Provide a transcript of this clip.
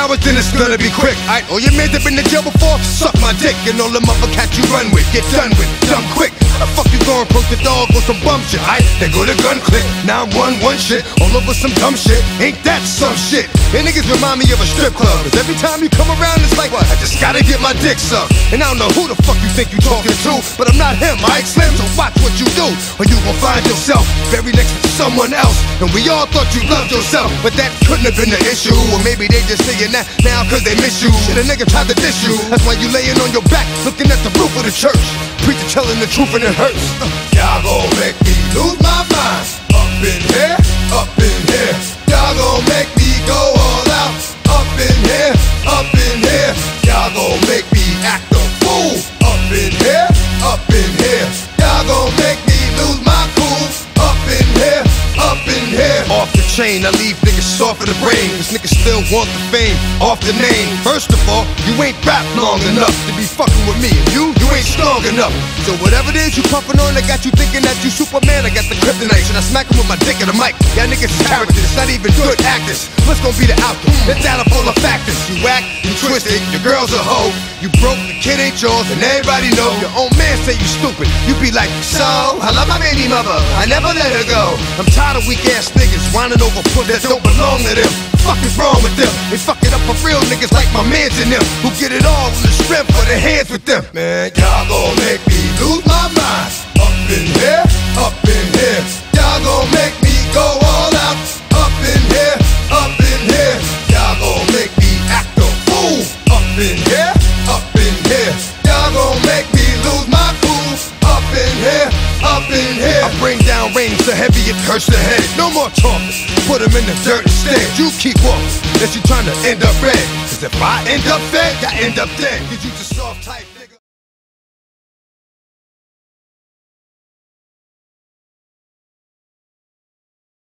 hours, then it's gonna be quick. Alright, all your mans have been to jail before, suck my dick. And all them other cats you run with, get done with, dumb quick. How the fuck you gonna approach the dog with some bum shit? Alright, they go to gun click, 911 shit, all over some dumb shit. Ain't that some shit? And niggas remind me of a strip club, cause every time you come around it's like, what? I just gotta get my dick sucked. And I don't know who the fuck you think you talking to, but I'm not him, Mike Slim, so watch what you do, or you gon' find yourself very next to someone else. And we all thought you loved yourself, but that couldn't have been the issue. Or maybe they just saying that now cause they miss you. Shit, a nigga tried to diss you, that's why you laying on your back, looking at the roof of the church. Preacher telling the truth and it hurts. Y'all gon' make me lose my mind. Up in here, up in here. Y'all gon' make me go all out. Up in here, up in here. Y'all gon' make me act a fool. Up in here, up in here. Y'all gon' make me lose my cool. Up in here, up in here. Off the chain, I leave niggas soft in the brain. Cause niggas still want the fame, off the name. First of all, you ain't rap long enough to be fucking with me. And you ain't strong enough. So whatever it is you puffin' on, I got you thinking that you Superman. I got the kryptonite, and I smack him with my dick in the mic. Y'all niggas is characters, not even good actors. What's gonna be the outcome? It's out of all the factors. You whack, you twisted, your girl's a hoe. You broke, the kid ain't yours, and everybody know. Your own man say you stupid. You be like, so, I love my baby mother, I never let her go. I'm tired of weak ass niggas whining over foot that don't belong to them. Fuck is wrong with them? They fuck it up for real niggas like my mans and them, who get it all with the strength for their hands with them. Man, y'all gon' make me lose my mind. Up in here, up in here. Y'all gon' make me go all out. Up in here, up in here. Y'all gon' make me act a fool. Up in here, up in here. Y'all gon' make me lose my cool. Up in here, up in here. I bring down rain so heavy it hurts the head. No more talking, put him in the dirt instead. You keep walking, unless you tryna end up red. Cause if I end up fed, I end up dead. Cause you just soft type.